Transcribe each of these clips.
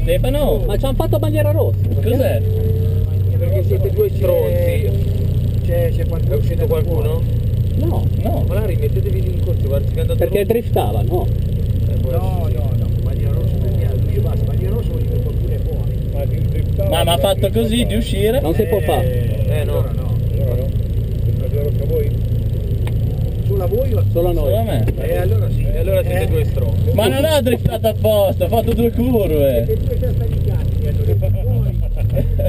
Stefano! Ma ci hanno fatto bandiera rossa. Cos'è? Perché siete due stronzi. C'è qualcuno? È uscito qualcuno? No, No. Magari mettetevi lì in corso, guarda che è andato perché driftava, no? No, bandiera rossa per via, lui basta, bandiera rossa vuol dire che qualcuno è fuori. Ma mi ha fatto così di uscire? Non si può fare. No. Allora no. Bandiera rossa voi? Solo a voi o Solo a noi. Solo a me. allora sì, allora siete due stronzi. Ma non ha driftato apposta, ha fatto due curve. E due testa di cazzi, allora fuori.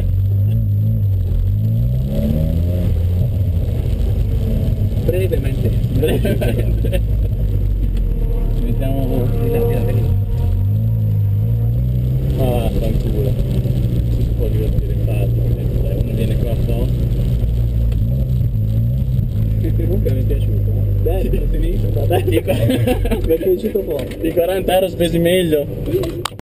Brevemente. Brevemente. Ci mettiamo... Ah, fanculo. Ci si può divertire facile, se uno viene qua apposta. Comunque mi è piaciuto. Bello, è finito. Mi è piaciuto poco. Di 40 euro spesi meglio.